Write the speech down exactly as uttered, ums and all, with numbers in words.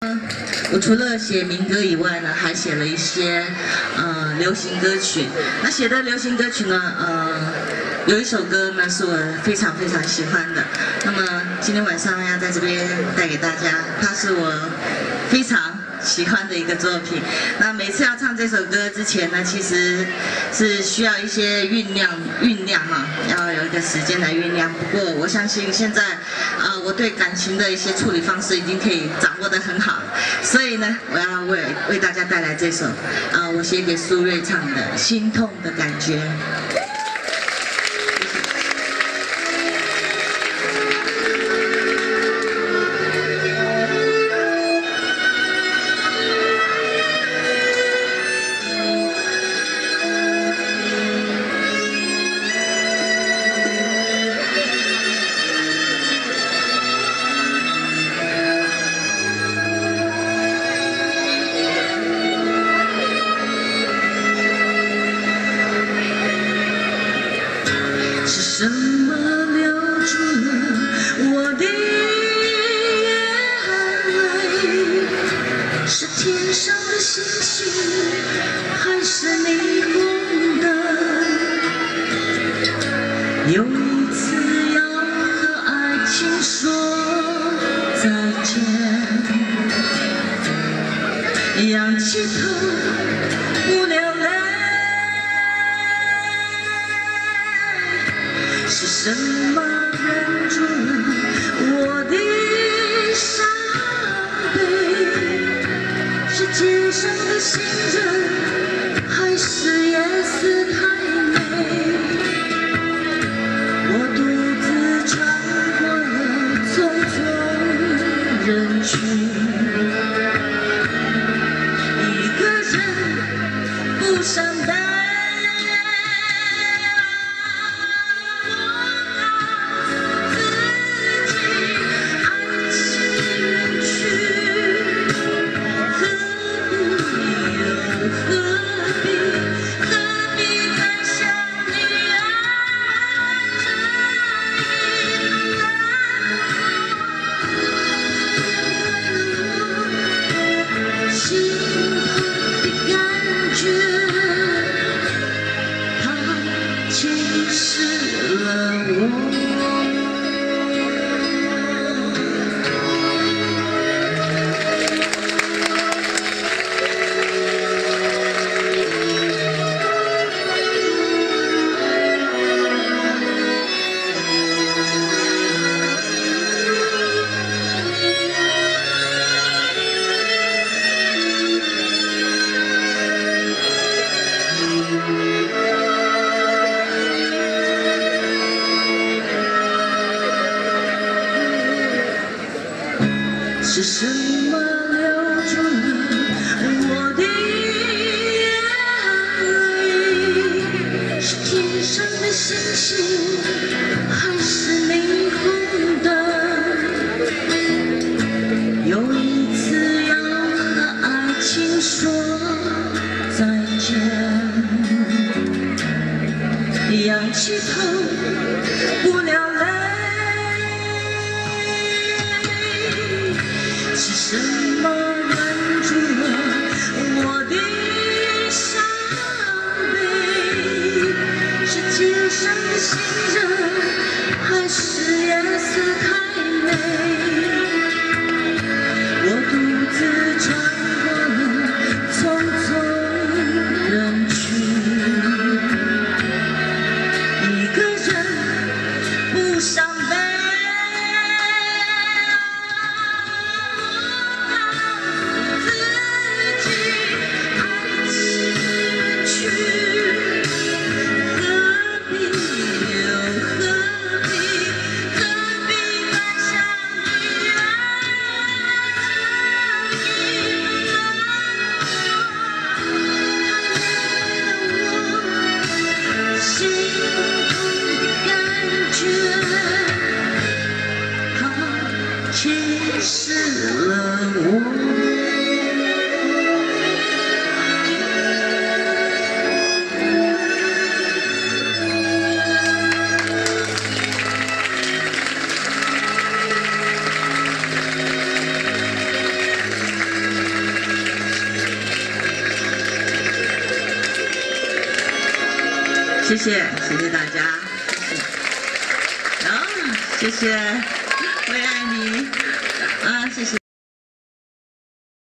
我除了写民歌以外呢，还写了一些呃流行歌曲。那写的流行歌曲呢，呃，有一首歌呢是我非常非常喜欢的。那么今天晚上要在这边带给大家，它是我非常喜欢的一个作品。那每次要唱这首歌之前呢，其实是需要一些酝酿酝酿哈，要有一个时间来酝酿。不过我相信现在，呃，我对感情的一些处理方式已经可以掌握得很好了。所以呢，我要为为大家带来这首，呃，我写给苏芮唱的《心痛的感觉》。是什么留住了我的眼泪？是天上的星星，还是霓虹灯？有一次要和爱情说再见，仰起头不流泪。是什么忍住了我的伤悲？是街上的行人，还是夜色太美？我独自穿过了匆匆人群，一个人不伤悲。是什么留住了我的眼泪？是天上的星星，还是霓虹灯？有一次要和爱情说再见，仰起头不流泪。是什么忍住了我的伤悲？是街上的行人，还是夜色太美？我独自穿过了匆匆人群，一个人谢谢，谢谢大家，谢谢。好，谢谢，我也爱你。